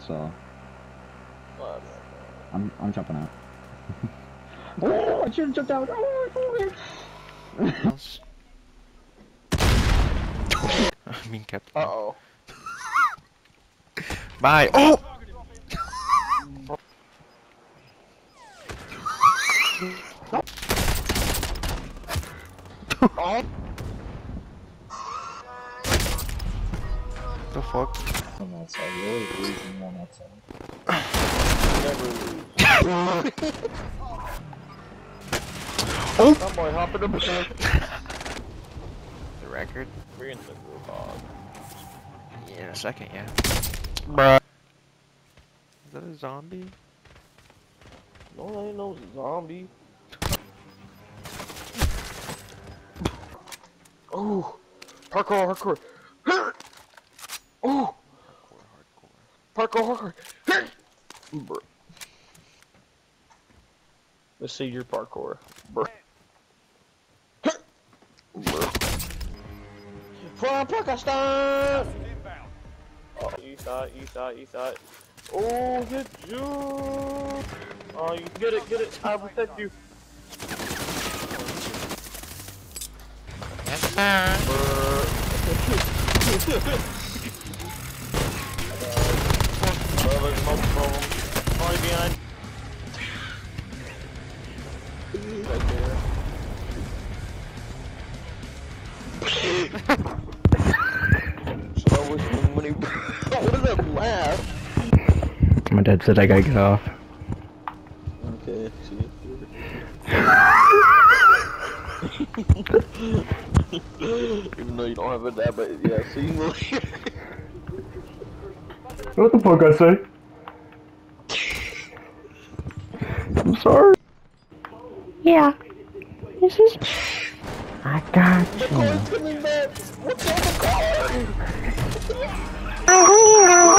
so I'm jumping out. Oh, I should've jumped out. Oh, I mean, Captain. Uh-oh. Bye. Oh! Oh! The fuck? On that side, you're always losing on that side. Never lose. Oh! That boy hopping up. The record? We're in the robot. Yeah, in a second, yeah. Bruh. Is that a zombie? No, that ain't no zombie. Oh! Parkour! Oh! Parkour! Bruh. Let's see your parkour. Bruh. From Pakistan! Oh, east side. Oh, get you! Oh, you get it. I'll protect you. Probably behind. Right there. What is that laugh? My dad said I gotta get off. Okay, see. Even though you don't have a dad, but yeah, see you later. What the fuck I say? I'm sorry. Yeah. This is. I got you. The car's coming back. What's on the car?